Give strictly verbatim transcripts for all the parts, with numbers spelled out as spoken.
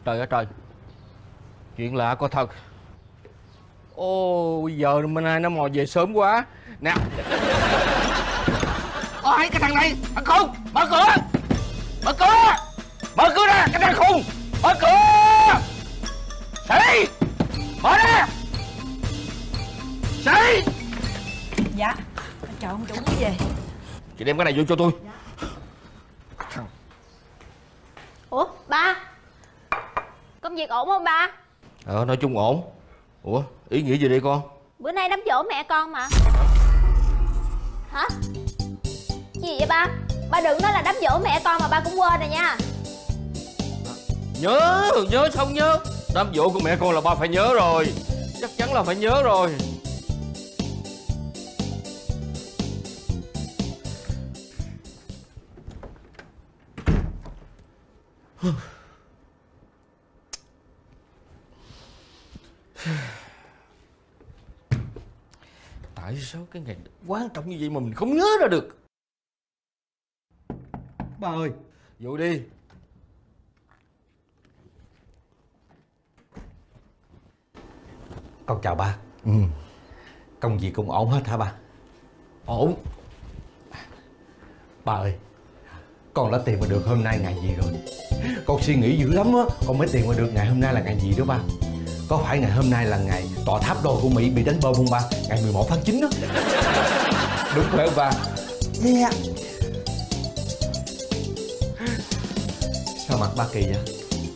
Trời ơi trời, chuyện lạ có thật. Ô, bây giờ bên ai nó mò về sớm quá. Nè. Ôi, cái thằng này, thằng khùng, mở cửa. Mở cửa. Mở cửa ra, cái thằng khùng. Mở cửa. Sĩ, mở ra. Sĩ. Dạ. Chào ông chủ mới về. Chị đem cái này vô cho tôi. Ủa ba, công việc ổn không ba? Ờ, nói chung ổn. Ủa, ý nghĩa gì đây con? Bữa nay đám giỗ mẹ con mà. Hả? Gì vậy ba? Ba đừng nói là đám giỗ mẹ con mà ba cũng quên rồi nha. Nhớ, nhớ xong nhớ. Đám giỗ của mẹ con là ba phải nhớ rồi. Chắc chắn là phải nhớ rồi. Tại sao cái ngày quan trọng như vậy mà mình không nhớ ra được? Ba ơi, vô đi. Con chào ba. Ừ. Công việc cũng ổn hết hả ba? Ổn. Ba ơi, con đã tìm mà được hôm nay ngày gì rồi? Con suy nghĩ dữ lắm á, con mới tìm mà được ngày hôm nay là ngày gì đó ba? Có phải ngày hôm nay là ngày tòa tháp đôi của Mỹ bị đánh bom không ba? Ngày mười một tháng chín đó. Đúng phải không ba? Dạ. Sao mặt ba kỳ vậy?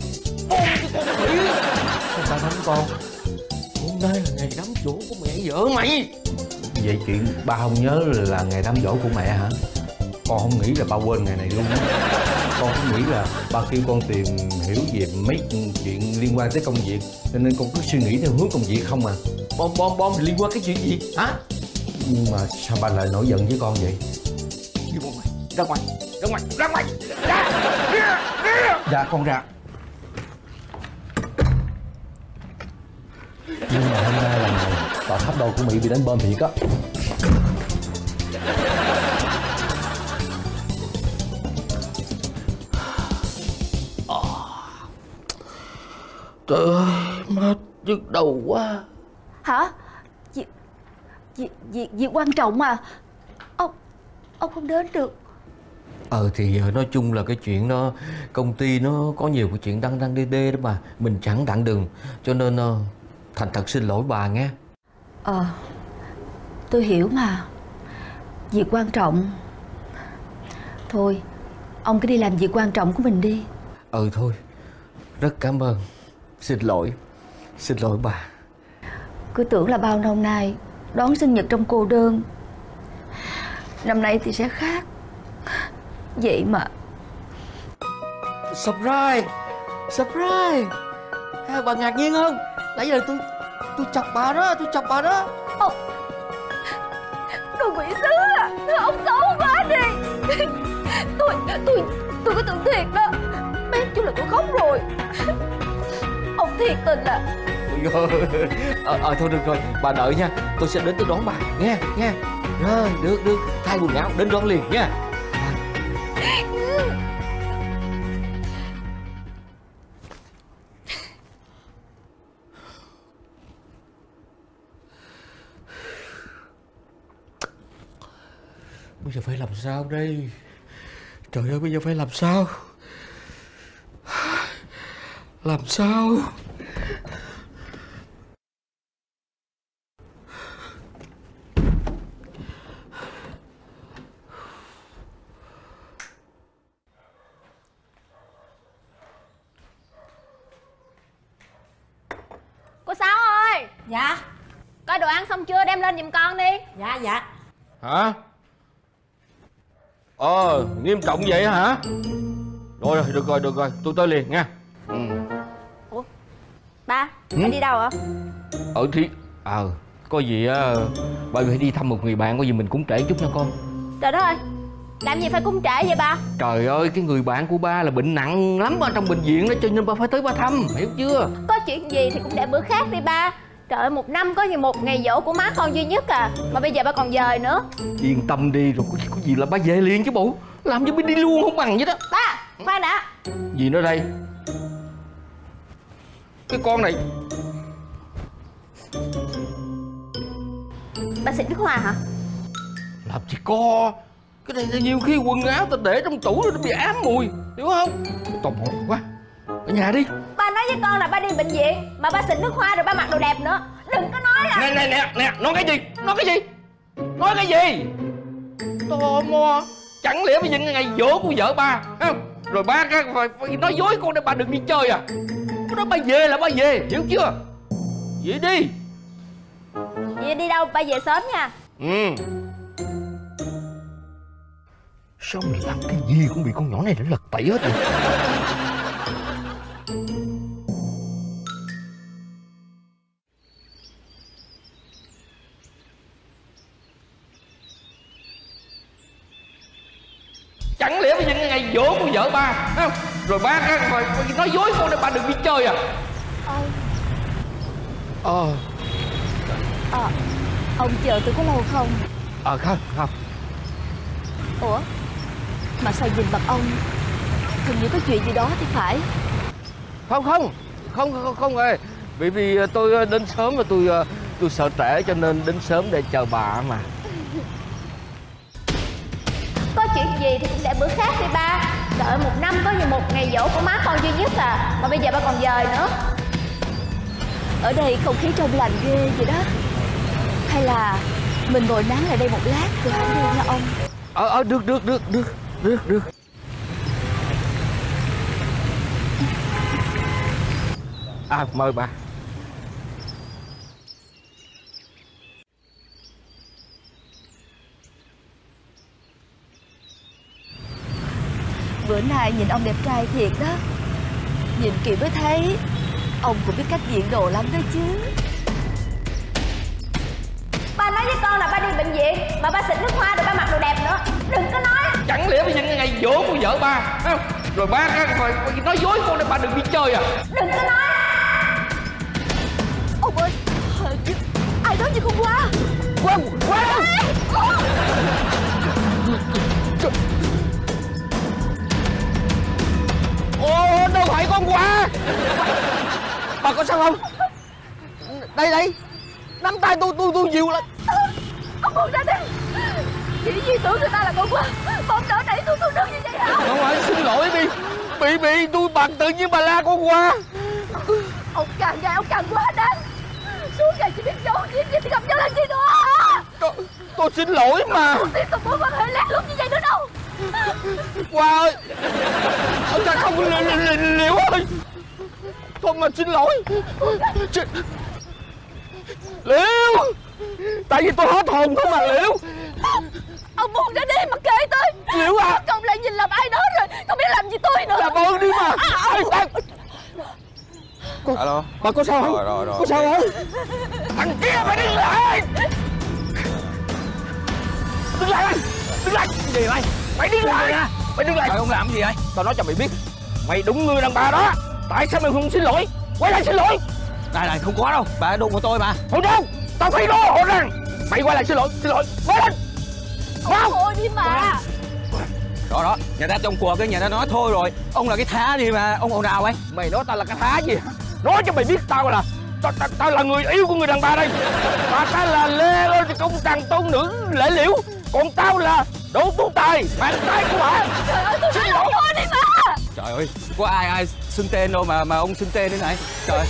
Sao ba đánh con? Hôm nay là ngày đám giỗ của mẹ vợ mày. Vậy chuyện ba không nhớ là ngày đám giỗ của mẹ hả? Con không nghĩ là ba quên ngày này luôn á. Con cũng nghĩ là ba kêu con tìm hiểu về mấy chuyện liên quan tới công việc, cho nên con cứ suy nghĩ theo hướng công việc không à. Bom bom bom liên quan cái chuyện gì hả? Nhưng mà sao ba lại nổi giận với con vậy? Đi ra ngoài, ra ngoài, ra ngoài, ra ngoài, ra, ra, ra. Dạ con ra. Nhưng mà hôm nay là ngày tòa tháp đôi của Mỹ bị đánh bom thiệt á. Trời ơi, mệt nhức đầu quá. Hả? Việc việc việc việc quan trọng mà. Ông ông không đến được. Ờ thì nói chung là cái chuyện đó, công ty nó có nhiều cái chuyện đăng đăng đê đê đó mà mình chẳng đặng đừng, cho nên uh, thành thật xin lỗi bà nghe. Ờ, tôi hiểu mà. Việc quan trọng. Thôi, ông cứ đi làm việc quan trọng của mình đi. Ừ thôi, rất cảm ơn. Xin lỗi, xin lỗi bà. Cứ tưởng là bao năm nay đón sinh nhật trong cô đơn, năm nay thì sẽ khác. Vậy mà. Surprise, surprise. À, bà ngạc nhiên không? Nãy giờ tôi tôi chọc bà đó, tôi chọc bà đó. Ông, đồ quỷ sứ à, ông xấu quá đi. Tôi, tôi, tôi có tưởng thiệt đó. Bé chú là tôi khóc rồi. Ông thiệt tình à? Ờ, ờ thôi được rồi, bà đợi nha, tôi sẽ đến tôi đón bà nghe, nghe. Rồi, được, được, thay quần áo đến đón liền nha. Bây giờ phải làm sao đây? Trời ơi, bây giờ phải làm sao? Làm sao? Cô Sáu ơi. Dạ. Coi đồ ăn xong chưa, đem lên giùm con đi. Dạ dạ. Hả? Ờ, nghiêm trọng vậy hả? Rồi rồi, được rồi, được rồi, tôi tới liền nha. Ừ. Ủa? Ba, ừ? ba đi đâu ạ? Ờ thì... Ờ, à, có gì á, ba phải đi thăm một người bạn, có gì mình cúng trễ chút nha con. Trời đất ơi, làm gì phải cúng trễ vậy ba? Trời ơi, cái người bạn của ba là bệnh nặng lắm ở trong bệnh viện đó, cho nên ba phải tới ba thăm, hiểu chưa? Có chuyện gì thì cũng để bữa khác đi ba. Trời ơi, một năm có gì một ngày giỗ của má con duy nhất à, mà bây giờ ba còn dời nữa. Yên tâm đi, rồi có, có gì là ba về liền chứ bộ. Làm cho ba đi luôn không bằng vậy đó. Ba, khoan đã. Gì nữa đây? cái con này. Bác sĩ Đức Hoa hả? Làm gì có. Cái này là nhiều khi quần áo ta để trong tủ nó bị ám mùi, hiểu không? Tò mò quá. Ở nhà đi. Ba nói với con là ba đi bệnh viện mà ba xịt nước hoa rồi ba mặc đồ đẹp nữa. Đừng có nói là... Nè nè nè nè, nói cái gì? Nói cái gì? Nói cái gì? Tò mò. Chẳng lẽ bây giờ ngày giỗ của vợ ba, không? Rồi ba phải, phải nói dối con để ba đừng đi chơi à? Cái đó ba về là ba về, hiểu chưa? Vậy đi. Vậy đi đâu? Ba về sớm nha. Ừ. Sao mình làm cái gì cũng bị con nhỏ này nó lật tẩy hết vậy? Chẳng lẽ bây giờ ngày giỗ của vợ ba, không? Rồi ba phải, phải nói dối con để ba đừng đi chơi à? Ông... Ờ. Ờ, ông chờ tôi có lâu không? Ờ không, không. Ủa? Mà sao nhìn mặt ông hình như có chuyện gì đó thì phải. Không không, không không không ơi. Vì vì tôi đến sớm và tôi tôi sợ trễ cho nên đến sớm để chờ bà mà. Có chuyện gì thì cũng để bữa khác đi ba. Đợi một năm có như một ngày giỗ của má con duy nhất à. Mà bây giờ ba còn dời nữa. Ở đây không khí trong lành ghê vậy đó. Hay là mình ngồi nán lại đây một lát rồi hãy đi nha ông. Ờ ờ được được được được được được. À mời bà. Bữa nay nhìn ông đẹp trai thiệt đó. Nhìn kỹ mới thấy ông cũng biết cách diện đồ lắm đó chứ. Ba nói với con là ba đi bệnh viện mà ba xịt nước hoa rồi ba mặc đồ đẹp nữa. Đừng có nói. Chẳng lẽ bây giờ ngày giỗ của vợ ba, không? Rồi ba phải, phải nói dối con để ba đừng đi chơi à? Đừng có nói. Ông ơi, ai đó như con Hoa. Qua qua. Ồ, đâu phải con Hoa. Bà có sao không? Đây đây, nắm tay tôi tôi tôi dìu lên. Ông buông ra đi. Chỉ vì tưởng người ta là con Hoa mà ông đỡ đẩy tôi xuống nước như vậy hả? Không phải, xin lỗi đi. Bị bị tôi bằng tự nhiên bà la con Hoa. Ông càng ngày ông càng quá đáng. Suốt ngày chỉ biết giấu giếm gì thì gặp nhau làm gì nữa hả? Tôi, tôi xin lỗi mà. Không tiếp tục mối quan hệ lén lút như vậy nữa đâu. Hoa ơi, ông ta không li, li, li, Liễu ơi. Thôi mà xin lỗi. Ch... Liễu, tại vì tôi hết hồn thôi mà Liễu. Ông buông ra đi mà kệ tôi. Liễu à, Không lại nhìn làm ai đó rồi, không biết làm gì tôi nữa. làm ơn đi mà. À, Ê, à. Cô, alo, bà có sao không? Rồi, rồi, rồi. Có sao không? Thằng kia phải đứng lại. Đứng lại anh. Đứng lại. Gì vậy? Mày đứng lại. Mày đứng lại. Mày không làm gì vậy? Tao nói cho mày biết, mày đúng người đàn bà đó. Tại sao mày không xin lỗi? Quay lại xin lỗi. Này này, không có đâu, bà đụng vào tôi mà. Không đâu, tao thấy rõ hộ rằng mày quay lại xin lỗi, xin lỗi. Quay lên. Ông thôi đi mà. Đó đó, nhà ta trong cuộc cái nhà ta nói thôi rồi. Ông là cái thá gì mà ông ồn ào ấy? Mày nói tao là cái thá gì? Nói cho mày biết tao là tao, tao, tao là người yêu của người đàn bà đây. Bà ta là Lê ơi công tàng tôn nữ Lễ Liễu. Còn tao là Đỗ Tú Tài, bạn trai của bà. Trời ơi, tôi nói ông thôi đi mà. Trời ơi, có ai ai xưng tên đâu mà mà ông xưng tên thế này. Trời.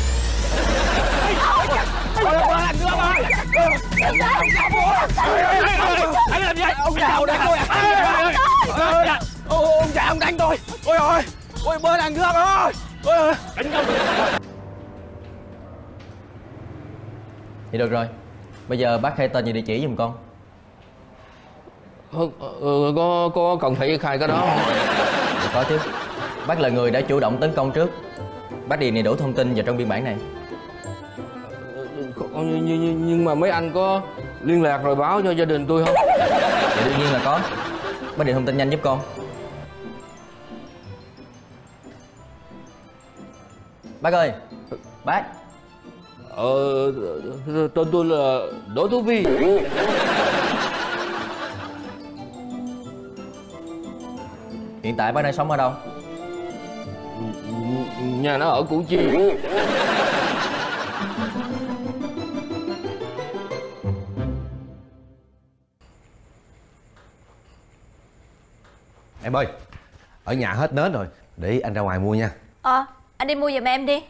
Anh làm gì? Ông già ông đánh tôi à? Ông già ông đánh tôi. Ôi ôi, ôi bơi đằng nước ơi. Ôi ôi. Đánh nhau. Thì được rồi. Bây giờ bác khai tên và địa chỉ giùm con. Ừ, có có cần phải khai cái đó không? Dạ, có chứ. Bác là người đã chủ động tấn công trước. Bác điền đầy đủ thông tin vào trong biên bản này. Nhưng, nhưng, nhưng mà mấy anh có liên lạc rồi báo cho gia đình tôi không? Dạ đương nhiên là có. Bác điền thông tin nhanh giúp con. Bác ơi. Bác. Ờ, tên tôi là Đỗ Tú Vi. Hiện tại bác đang sống ở đâu? Nhà nó ở Củ Chi. Em ơi, ở nhà hết nến rồi, để anh ra ngoài mua nha. Ờ, anh đi mua giùm em đi.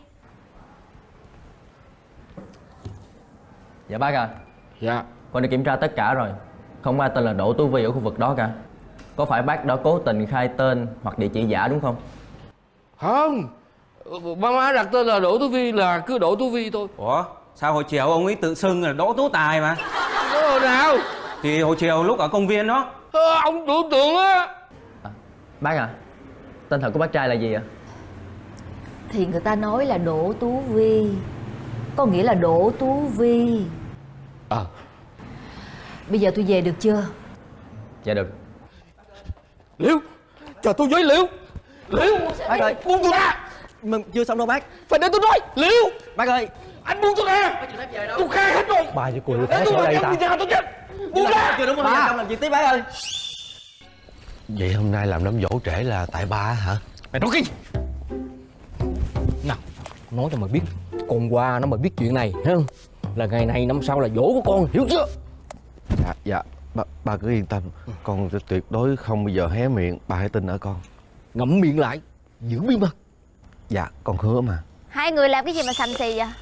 Dạ bác à. Dạ. Con đã kiểm tra tất cả rồi, không ai tên là Đỗ Tú Vi ở khu vực đó cả. Có phải bác đã cố tình khai tên hoặc địa chỉ giả đúng không? Không, ba má đặt tên là Đỗ Tú Vi là cứ Đỗ Tú Vi thôi. Ủa sao hồi chiều ông ấy tự xưng là Đỗ Tú Tài mà? Ờ, nào Thì hồi chiều lúc ở công viên đó. ờ, ông tưởng tượng á. À, bác à, tên thật của bác trai là gì ạ? Thì người ta nói là Đỗ Tú Vi, có nghĩa là Đỗ Tú Vi. Ờ. Bây giờ tôi về được chưa? Dạ được. Liễu, chờ tôi với Liễu. Liễu, Bác ơi, buông tôi ra. mình chưa xong đâu bác. Phải để tôi nói. Liễu, Bác ơi, anh buông tôi ra. Tôi khai hết rồi. Ba với cô Để phép tôi ở đây làm ta. gì ra tôi chết. Buông ra. chưa đúng không? Ba. Xong làm việc tiếp bác ơi. Vậy hôm nay làm đám dỗ trễ là tại ba hả? Mày nói cái gì? Nào, nói cho mày biết, con qua nó mà biết chuyện này, thấy không? Là ngày này năm sau là dỗ của con, hiểu chưa? Dạ, dạ, ba, ba cứ yên tâm. Con tuyệt đối không bao giờ hé miệng, ba hãy tin ở con. Ngậm miệng lại, giữ bí mật. Dạ, con hứa mà. Hai người làm cái gì mà xàm xì vậy?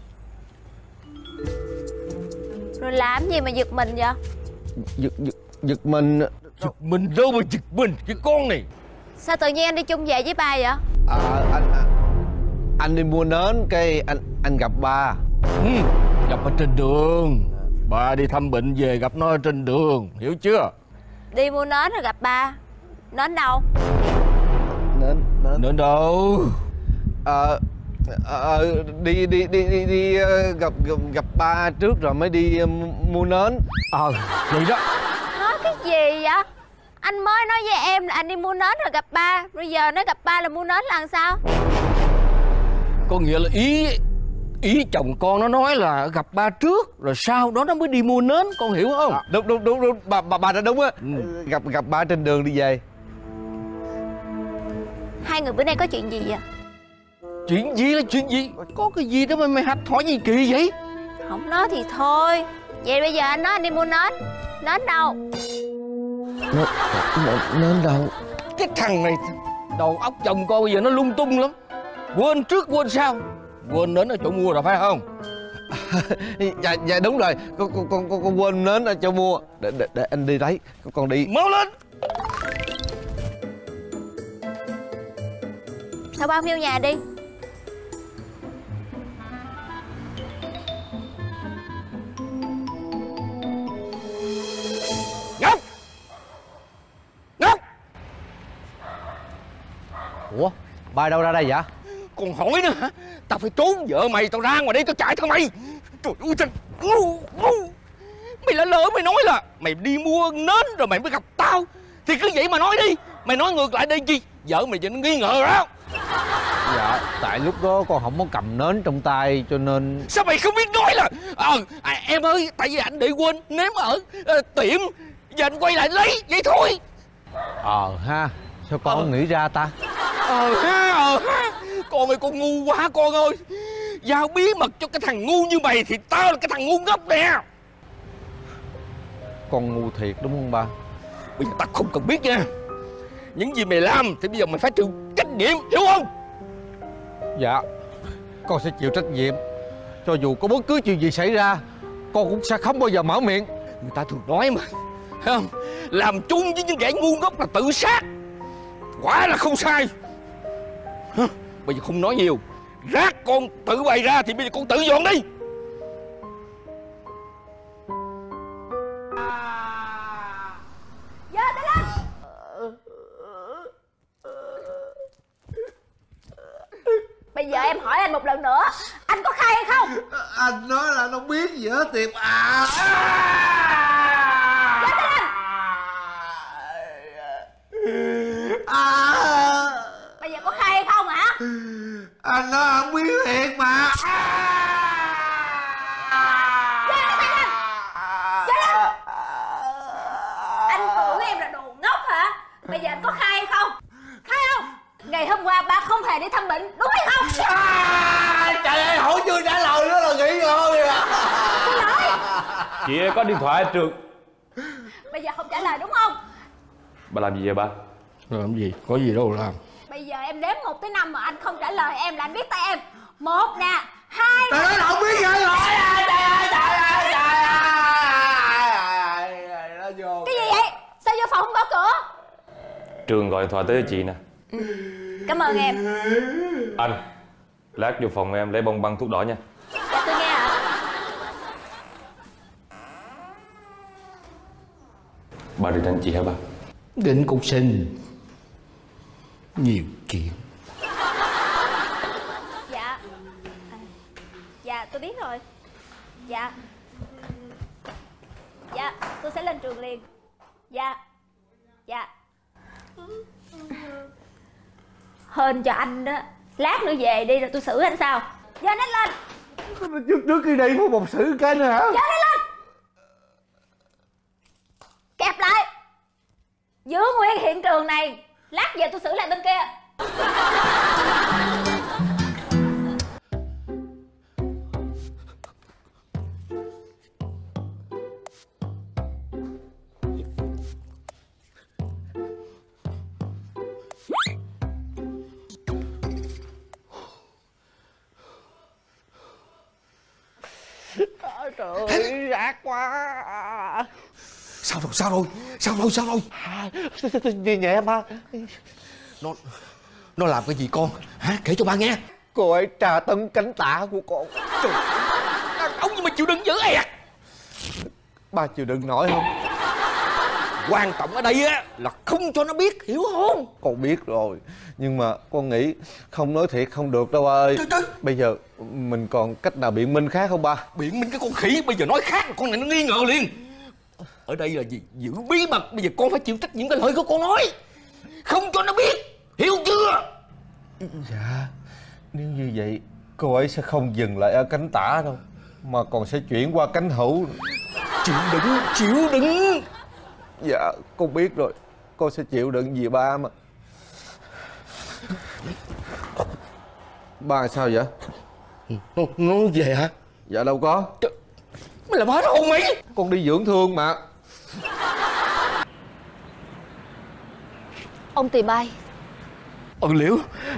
Rồi làm gì mà giật mình vậy? Giật, giật, giật mình. Giật mình đâu mà giật mình, cái con này. Sao tự nhiên anh đi chung về với ba vậy? À, anh anh đi mua nến, cái anh anh gặp ba. Ừ, gặp ở trên đường. Ba đi thăm bệnh về gặp nó ở trên đường, hiểu chưa? Đi mua nến rồi gặp ba. Nến đâu? Nến, nến. Đến đâu? Ờ, ờ, đi đi đi đi đi ờ, gặp gặp gặp ba trước rồi mới đi ờ, mua nến. Ờ, vậy đó. Nói cái gì vậy? Anh mới nói với em là anh đi mua nến rồi gặp ba. Bây giờ nói gặp ba là mua nến là làm sao? Có nghĩa là ý ý chồng con nó nói là gặp ba trước rồi sau đó nó mới đi mua nến, con hiểu không? À, đúng đúng đúng đúng, bà bà bà đã đúng á. Ừ. Gặp gặp ba trên đường đi về. Hai người bữa nay có chuyện gì vậy? Chuyện gì là chuyện gì? Có cái gì đó mà mày hạch hỏi gì kỳ vậy? Không nói thì thôi. Vậy bây giờ anh nói anh đi mua nến. Nến đâu? Nến, nến đâu? Cái thằng này đầu óc chồng con bây giờ nó lung tung lắm. Quên trước quên sau. Quên nến ở chỗ mua rồi phải không? Dạ dạ đúng rồi. Con con con con, con quên nến ở chỗ mua. Để, để để anh đi lấy. Con, con đi. Mau lên. Sao bao nhiêu nhà đi? Ngốc. Ngốc. Ủa, ba đâu ra đây vậy? Còn hỏi nữa hả? Tao phải trốn vợ mày, tao ra ngoài đây tao chạy theo mày. Trời ơi thằng ngu ngu. Mày lỡ lỡ mày nói là mày đi mua nến rồi mày mới gặp tao. Thì cứ vậy mà nói đi. Mày nói ngược lại đây chi? Vợ mày vẫn nghi ngờ đó. Dạ, tại lúc đó con không có cầm nến trong tay cho nên... Sao mày không biết nói là Ờ à, em ơi, tại vì anh để quên ném ở à, tiệm. Giờ anh quay lại lấy, vậy thôi. Ờ ha, sao con Ờ. không nghĩ ra ta? Ờ ha, ờ ha. Con ơi, con ngu quá con ơi. Giao bí mật cho cái thằng ngu như mày thì tao là cái thằng ngu ngốc nè. Con ngu thiệt đúng không ba? Bây giờ tao không cần biết nha. Những gì mày làm thì bây giờ mày phải chịu trách nhiệm, hiểu không? Dạ, con sẽ chịu trách nhiệm. Cho dù có bất cứ chuyện gì xảy ra, con cũng sẽ không bao giờ mở miệng. Người ta thường nói mà, thấy không? Làm chung với những kẻ ngu ngốc là tự sát. Quả là không sai. Hả? Bây giờ không nói nhiều. Rác con tự bày ra thì bây giờ con tự dọn đi. Giờ tới lên. Bây giờ em hỏi anh một lần nữa, anh có khai hay không? Anh nói là nó biết gì hết tiệm à. Giờ tới lên. À, Bây giờ có khai hay không hả? anh nói không biết thiệt mà. Anh tưởng em là đồ ngốc hả? Bây giờ anh có khai hay không? Khai không? Ngày hôm qua ba không hề đi thăm bệnh, đúng hay không? À, trời ơi, hỏi chưa trả lời nữa là nghỉ ngơi à. Xin lỗi. Chị ơi, có điện thoại ở trường. Bây giờ không trả lời đúng không? Bà làm gì vậy ba? Làm gì? Có gì đâu làm. Bây giờ em đếm một tới năm mà anh không trả lời em là anh biết tay em. Một nè, hai nè. Trời ơi, không biết gì rồi. Trời ơi, trời ơi, trời ơi, trời ơi. Cái gì vậy? Sao vô phòng không gõ cửa? Trường gọi điện thoại tới cho chị nè. Cảm ơn em. Anh, lát vô phòng em lấy bông băng thuốc đỏ nha. Dạ tôi nghe ạ. Bà đi đánh chị hả ba? Định cục sinh. Nhiều chuyện. Dạ. À, dạ tôi biết rồi. Dạ. Dạ tôi sẽ lên trường liền. Dạ. Dạ. Hên cho anh đó. Lát nữa về đi rồi tôi xử anh sao. Giờ anh lên. Trước trước khi đi phải một xử cái nữa hả? Giờ anh lên. Kẹp lại. Giữ nguyên hiện trường này. Lát về tôi xử lại bên kia. Trời ơi, rạc quá. Sao rồi, sao rồi, sao rồi, sao rồi? Nhẹ nhẹ ba. Nó Nó làm cái gì con? Hả? Kể cho ba nghe. Cô ấy tra tấn cánh tả của con. Trời, đàn ông nhưng mà chịu đựng dữ ẹt. Ba chịu đựng nổi không? Quan trọng ở đây á là không cho nó biết, hiểu không? Con biết rồi, nhưng mà con nghĩ không nói thiệt không được đâu ba ơi. Trời, trời. Bây giờ mình còn cách nào biện minh khác không ba? Biện minh cái con khỉ, bây giờ nói khác con này nó nghi ngờ liền. Ở đây là gì? Giữ bí mật, bây giờ con phải chịu trách nhiệm cái lời của con nói. Không cho nó biết, hiểu chưa? Dạ, nếu như vậy cô ấy sẽ không dừng lại ở cánh tả đâu, mà còn sẽ chuyển qua cánh hữu. Chịu đựng, chịu đựng. Dạ, con biết rồi, con sẽ chịu đựng vì ba mà. Ba sao vậy? Nó, nó về hả? Dạ đâu có. Trời, mày làm hết hồn mày. Con đi dưỡng thương mà. Ông tìm ai? Ừ, Liễu.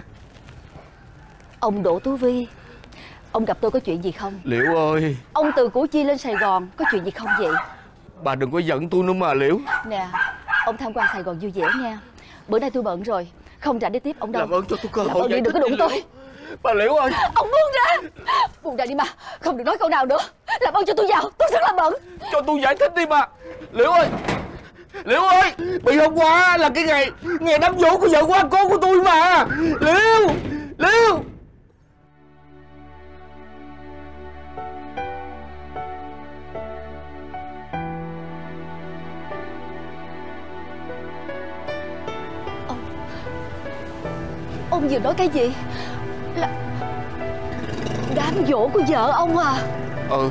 Ông Đỗ Tú Vi. Ông gặp tôi có chuyện gì không? Liễu ơi, Ông từ Củ Chi lên Sài Gòn có chuyện gì không vậy? bà đừng có giận tôi nữa mà Liễu. Nè, ông tham quan Sài Gòn vui vẻ nha. Bữa nay tôi bận rồi, không rảnh để tiếp ông đâu. Làm ơn cho tôi cơ Làm hội ơn đi, giải đừng có thích đụng đi, tôi. Liễu. Bà Liễu ơi. Ông buông ra. Buông ra đi mà, không được nói câu nào nữa. Làm ơn cho tôi vào, tôi rất là bận. Cho tôi giải thích đi mà. Liễu ơi, Liễu ơi, bị hôm qua là cái ngày ngày đám giỗ của vợ của anh con của tôi mà. Liễu, Liễu. Ông vừa nói cái gì? Là đám giỗ của vợ ông à? Ừ.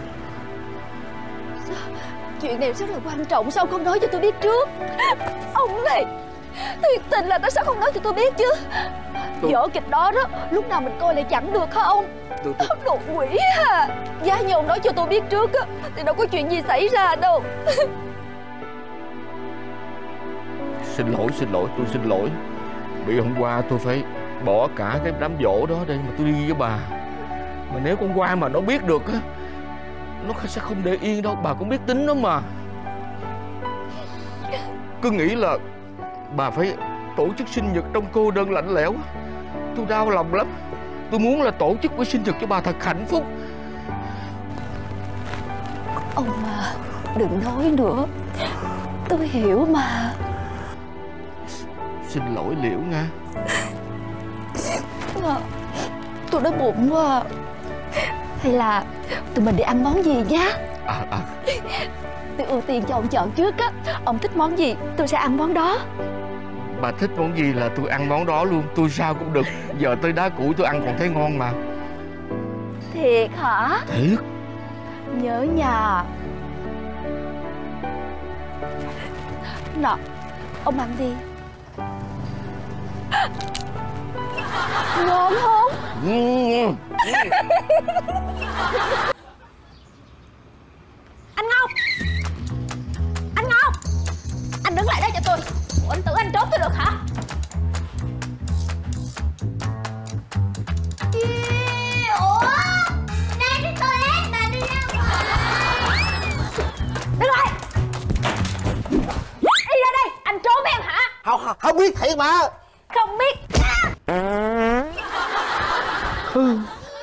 Sao? Chuyện này rất là quan trọng, sao không nói cho tôi biết trước? Ông này thiệt tình là tại sao không nói cho tôi biết chứ? Tôi... Vở kịch đó đó, lúc nào mình coi lại chẳng được hả ông? Tôi, tôi... Đồ quỷ à. Giá như ông nói cho tôi biết trước á thì đâu có chuyện gì xảy ra đâu. Xin lỗi, xin lỗi, tôi xin lỗi. Bị hôm qua tôi phải bỏ cả cái đám giỗ đó để mà tôi đi với bà. Mà nếu con qua mà nó biết được á, nó sẽ không để yên đâu, bà cũng biết tính nó mà. Cứ nghĩ là bà phải tổ chức sinh nhật trong cô đơn lạnh lẽo. Tôi đau lòng lắm. Tôi muốn là tổ chức bữa sinh nhật cho bà thật hạnh phúc. Ông à, đừng nói nữa. Tôi hiểu mà. Xin lỗi Liễu nha. À, tôi đói bụng quá. Hay là tụi mình đi ăn món gì nhá? À, à. Tôi ưu tiên cho ông chọn trước á. Ông thích món gì tôi sẽ ăn món đó. Bà thích món gì là tôi ăn món đó luôn. Tôi sao cũng được. Giờ tới đá củi tôi ăn còn thấy ngon mà. Thiệt hả? Thiệt. Nhớ nhà. Nọ, ông ăn đi. Ngon không? Ừ. Anh Ngọc, anh Ngọc, anh đứng lại đây cho tôi. Ủa, anh tưởng anh trốn tôi được hả? Không, không biết thiệt mà. Không biết. Ừ.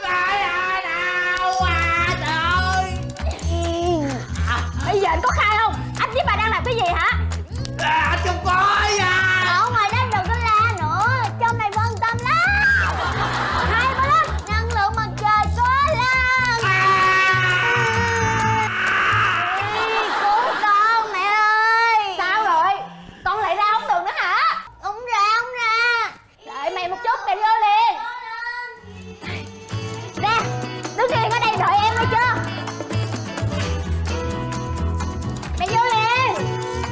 Bây giờ anh có khai không? Anh với bà đang làm cái gì hả? À, không có à. Ở ngoài đó đừng có la nữa, trong này phân tâm lắm. Hai ba lên, năng lượng mặt trời có lần. Ê, cứu con mẹ ơi. Sao rồi? Con lại ra không được nữa hả? Không ra, không ra. Đợi mày một chút, mày vô liền. Ra, đứng yên ở đây đợi em nghe chưa? Mày vô liền.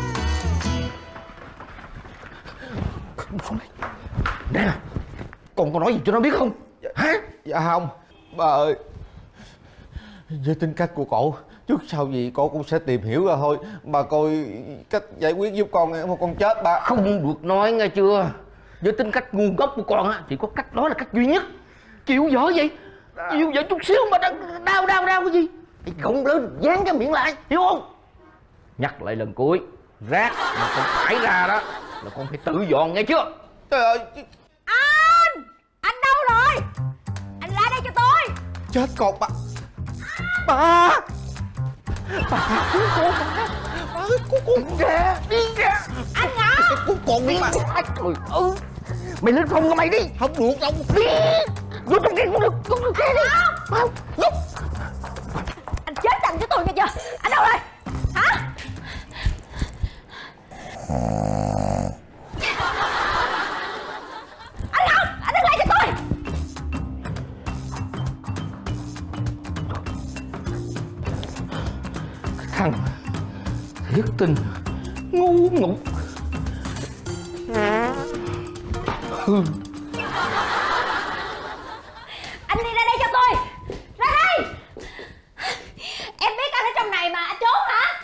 Nè, con có nói gì cho nó biết không? Hả? Dạ không. Bà ơi, với tính cách của cậu, trước sau gì cậu cũng sẽ tìm hiểu ra thôi. Bà coi cách giải quyết giúp con em, con chết bà. Không được nói nghe chưa? Với tính cách ngu ngốc của con á, chỉ có cách đó là cách duy nhất. Chịu dở vậy? Chịu dở chút xíu mà đang đau đau đau cái gì? Thì gồng lên, dán cái miệng lại, hiểu không? Nhắc lại lần cuối, rác mà con thải ra đó là con phải tự dọn nghe chưa? Trời ơi, Anh! Anh đâu rồi? Anh ra đây cho tôi. chết con bà. Bà! Bà cứu con bà. Bà ơi, cứu con ra. Đi ra! Anh Ngọc! Cứu con đi bà. Trời ơi! Mày lên phòng của mày đi! Không được đâu. Đi! Vô trong kia cũng được, vô trong kia đi! Không, vô! Anh chết dành cho tôi nghe chưa? Anh đâu rồi? Hả? Anh Ngọc! Anh đứng lại cho tôi! Thằng thiết tình ngu ngục. Hừ. Anh đi ra đây cho tôi! Ra đây! Em biết anh ở trong này mà, anh trốn hả?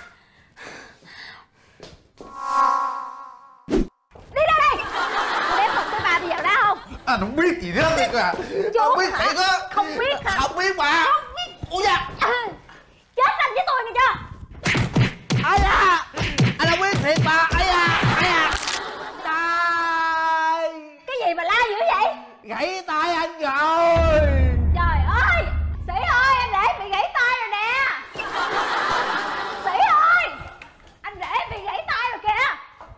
Đi ra đây! Tôi đếm một tới ba bây giờ ra không? Anh không biết gì đó thiệt à. Không biết thiệt á. Không biết hả? Không biết bà. Không biết. Ủa dạ. À, chết anh với tôi nghe chưa? Ai à. Anh không biết thiệt bà. Ai à. Ai à. Tay. Cái gì mà la dữ vậy? Gãy tay anh rồi. Trời ơi! Sĩ ơi, anh rể bị gãy tay rồi nè! Sĩ ơi! Anh rể bị gãy tay rồi kìa!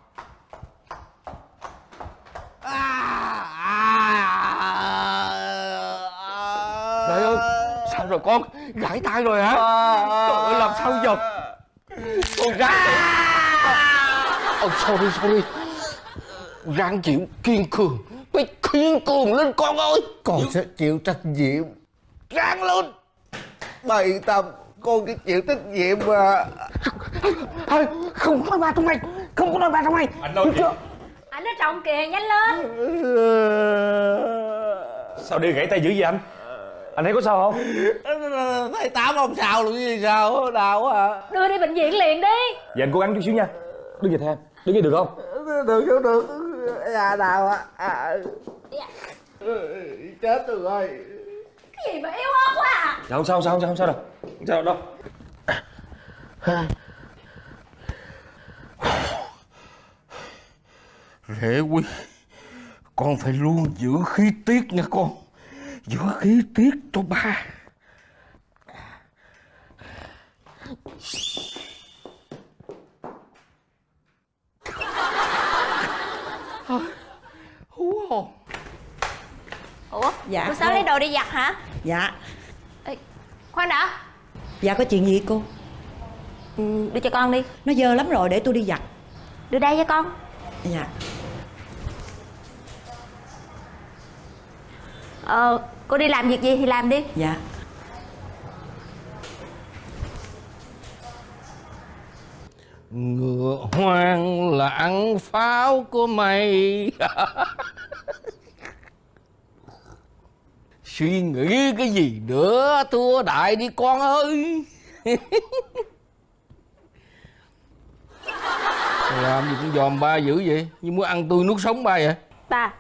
Trời ơi! Sao rồi con? Gãy tay rồi hả? Trời ơi, làm sao giờ? Con ráng chịu. Oh, sorry, sorry. Ráng chịu, kiên cường. Phải kiên cường lên con ơi. Con sẽ chịu trách nhiệm. Ráng lên. Bà yên tâm, con sẽ chịu trách nhiệm mà. Thôi, không có nói ba trong mày. Không có nói ba trong mày. Anh nói gì? Anh ở trong kìa, nhanh lên! Sao đi gãy tay dữ vậy anh? Anh thấy có sao không? Thấy Tám không sao luôn gì sao, đau à. Đưa đi bệnh viện liền đi! Vậy anh cố gắng chút xíu nha. Đứng dậy theo em. Đứng dậy được không? Được không được. À, đau à. À. Chết rồi. Cái gì mà yếu ớt quá à? Dạ không sao, không sao, không sao, không sao đâu. Không sao đâu. Rể Quy, con phải luôn giữ khí tiết nha con. Giữ khí tiết cho ba. Hú hồn. Ủa? Dạ. Buổi sáng lấy đồ đi giặt hả? Dạ. Ê, khoan đã. Dạ có chuyện gì cô? Ừ, đưa cho con đi. Nó dơ lắm rồi, để tôi đi giặt. Đưa đây cho con. Dạ. Ờ, cô đi làm việc gì thì làm đi. Dạ. Ngựa hoang là ăn pháo của mày. Suy nghĩ cái gì nữa, thua đại đi con ơi. Làm gì cũng dòm ba dữ vậy, như muốn ăn tươi nuốt sống ba vậy. Ba,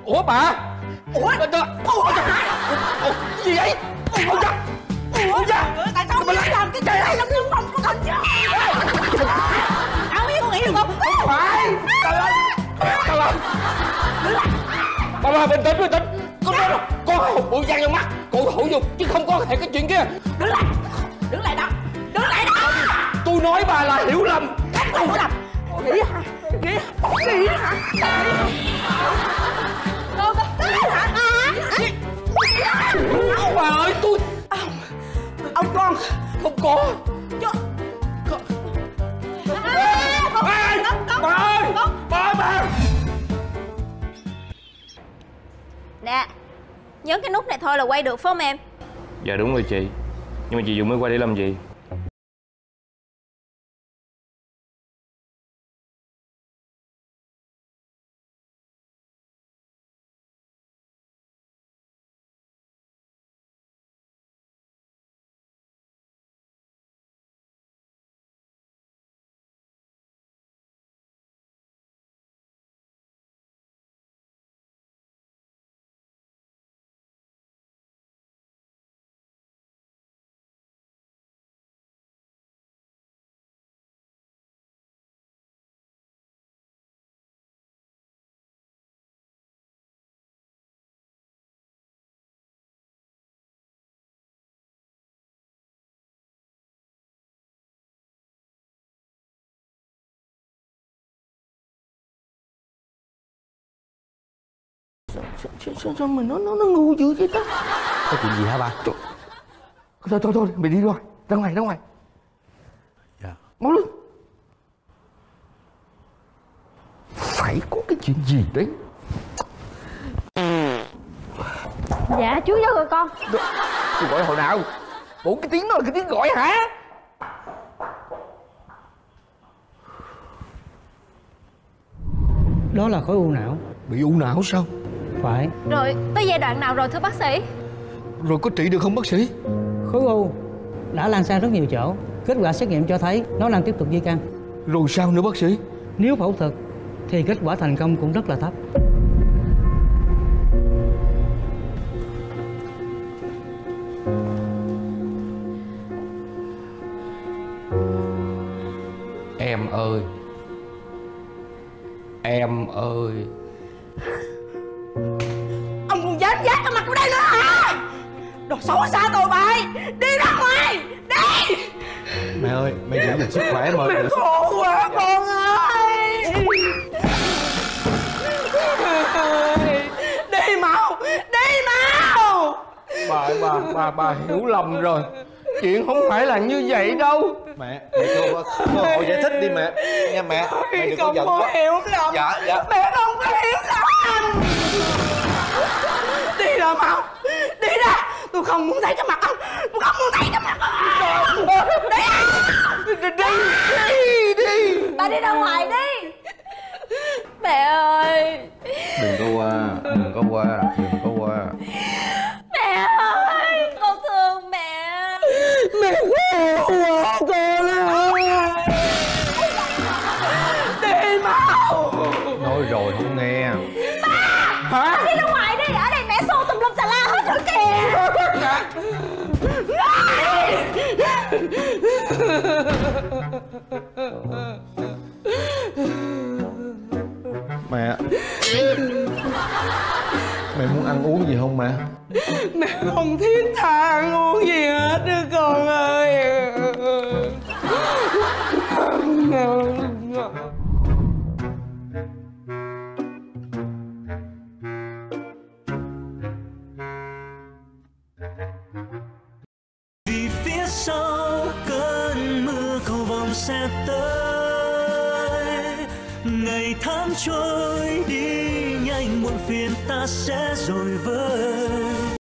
Ủa bà? Ủa? Ủa? Ủa? Gì vậy? Ủa cha? Ủa cha? Tại sao mày làm cái chuyện này? Nó không không có thành chứ. Tao biết con nghĩ được không? Không phải. Trời ơi. Trời ơi. Bà bà bình tĩnh bình tĩnh. Con nói rồi. Con hụt bụi văng trong mắt. Cô hữu dục chứ không có thể cái chuyện kia. Đứng lại. Đứng lại đó. Đứng lại đó. Tôi nói bà là hiểu lầm. Không có lầm. Nghĩ hả? Nghĩ Nghĩ hả? Đâu có Nghĩ hả? Bà ơi tôi Ông Ông con không có. Chứ Bà ơi bà ơi bà ơi bà. Nè, nhấn cái nút này thôi là quay được phải không em? Dạ đúng rồi chị. Nhưng mà chị dùng máy quay để làm gì? Sao, sao, sao mà nó nó nó ngu dữ vậy ta? Có chuyện gì hả ba? Trời. Thôi thôi thôi mày đi rồi. Ra ngoài ra ngoài. Dạ. Mau lên. Phải có cái chuyện gì đấy. Dạ chú vô rồi con. Tôi gọi hồi nào? Bộ cái tiếng đó là cái tiếng gọi hả? Đó là khối u não. Bị u não sao? Phải. Rồi tới giai đoạn nào rồi thưa bác sĩ? Rồi có trị được không bác sĩ? Khối u đã lan sang rất nhiều chỗ. Kết quả xét nghiệm cho thấy nó đang tiếp tục di căn. Rồi sao nữa bác sĩ? Nếu phẫu thuật thì kết quả thành công cũng rất là thấp. Em ơi. Em ơi. Ông còn dám dát cái mặt của đây nữa hả? Đồ xấu xa tồi bại. Đi ra ngoài. Đi. Mẹ ơi, mẹ giữ gìn sức khỏe mà. Mẹ khổ quá con ơi. Đi mau. Đi mau. Bà bà bà bà hiểu lầm rồi. Chuyện không phải là như vậy đâu. Mẹ, mẹ cho cơ hội giải thích đi mẹ. Nghe mẹ, mẹ đừng có giận quá. hiểu lầm. Dạ, dạ. Mẹ không có hiểu lầm. Đi ra mau. Đi ra. Tôi không muốn thấy cái mặt ông. Tôi không muốn thấy cái mặt ông. Đi. Đi đi đi. Bà đi ra ngoài đi. Mẹ ơi. Đừng có qua, đừng có qua, đừng có qua. Mẹ ơi. Con thương mẹ. Mẹ khổ quá con ơi. Đi mau. Nói rồi không nghe. Hả? Đi ra ngoài đi. Ở đây mẹ xô tùm lum xà la hết rồi kìa. Mẹ. Mẹ muốn ăn uống gì không mẹ? Mẹ không thiết tha ăn uống gì hết đứa con ơi. Vì phía sau cơn mưa cầu vồng sẽ tới, ngày tháng trôi đi nhanh muộn phiền ta sẽ rồi vơi.